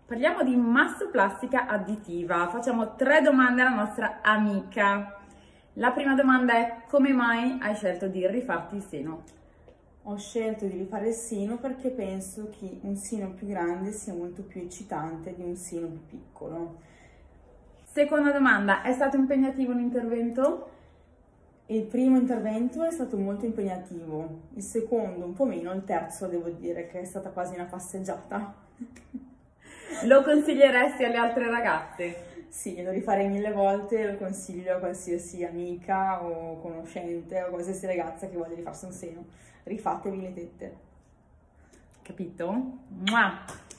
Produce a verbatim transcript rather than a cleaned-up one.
Parliamo di mastoplastica additiva. Facciamo tre domande alla nostra amica. La prima domanda è: come mai hai scelto di rifarti il seno? Ho scelto di rifare il seno perché penso che un seno più grande sia molto più eccitante di un seno più piccolo. Seconda domanda: è stato impegnativo l'intervento? Il primo intervento è stato molto impegnativo, il secondo un po' meno, il terzo devo dire che è stata quasi una passeggiata. Lo consiglieresti alle altre ragazze? Sì, lo rifarei mille volte, lo consiglio a qualsiasi amica o conoscente o qualsiasi ragazza che voglia rifarsi un seno. Rifatevi le tette. Capito? Mua!